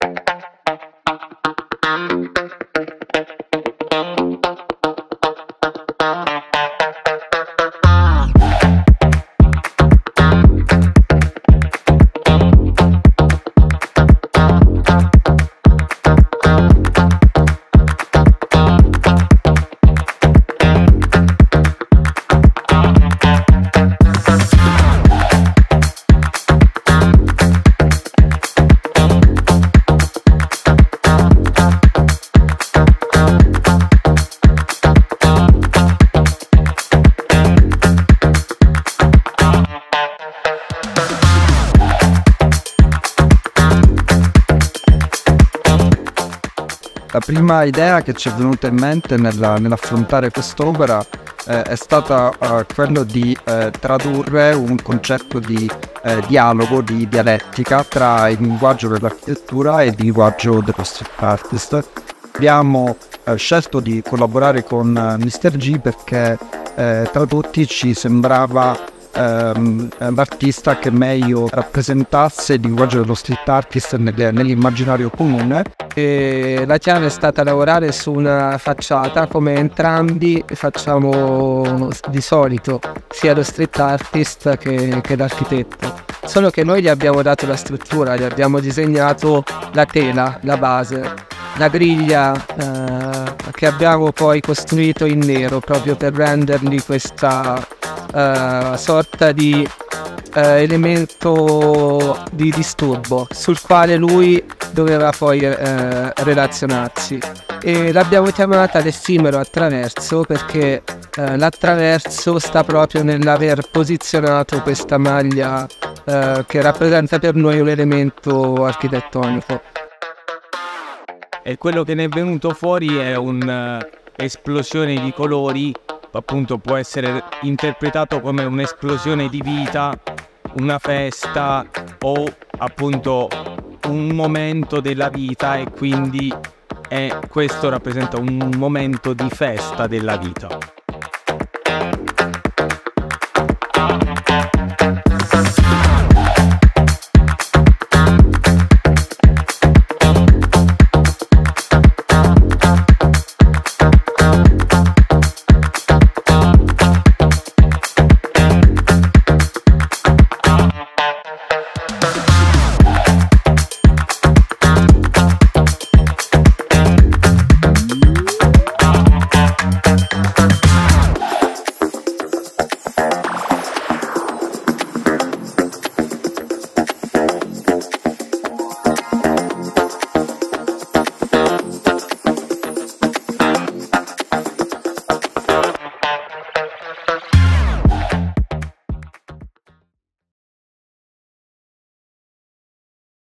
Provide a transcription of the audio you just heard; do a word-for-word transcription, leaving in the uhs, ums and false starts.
La prima idea che ci è venuta in mente nella, nell'affrontare quest'opera eh, è stata eh, quello di eh, tradurre un concetto di eh, dialogo, di dialettica tra il linguaggio dell'architettura e il linguaggio dello street artist. Abbiamo eh, scelto di collaborare con eh, mister G perché eh, tra tutti ci sembrava ehm, l'artista che meglio rappresentasse il linguaggio dello street artist nel, nell'immaginario comune. E la chiave è stata lavorare su una facciata come entrambi facciamo di solito, sia lo street artist che, che l'architetto, solo che noi gli abbiamo dato la struttura, gli abbiamo disegnato la tela, la base, la griglia eh, che abbiamo poi costruito in nero proprio per rendergli questa eh, sorta di eh, elemento di disturbo sul quale lui doveva poi eh, relazionarsi, e l'abbiamo chiamata l'effimero attraverso perché eh, l'attraverso sta proprio nell'aver posizionato questa maglia eh, che rappresenta per noi un elemento architettonico. E quello che ne è venuto fuori è un'esplosione di colori, appunto può essere interpretato come un'esplosione di vita, una festa o appunto un momento della vita, e quindi è, questo rappresenta un momento di festa della vita.